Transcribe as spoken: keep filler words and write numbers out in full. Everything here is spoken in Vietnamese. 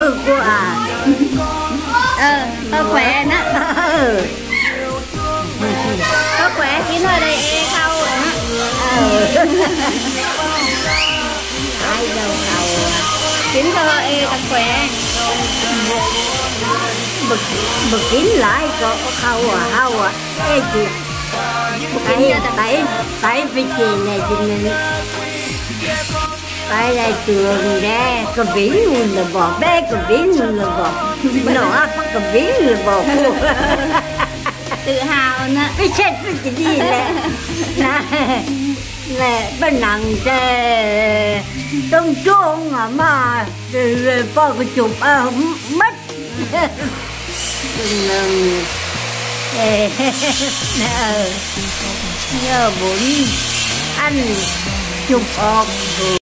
của à ờ ờ khỏe đó có khỏe chỉ nói đây e khâu ai đâu khâu chính cho e thật khỏe bực bực kín lại có khâu à khâu à ê chị tại tại tại vì chị này chị này tại đây trường ra có biển luôn là bò bé có biển luôn là bò nó áp có biển là bò tự hào nữa cái chết cái gì nè nè nè bên nặng thế trong chuông à mà rồi bao cái chụp à mất đừng nè nhớ bốn anh chụp ọt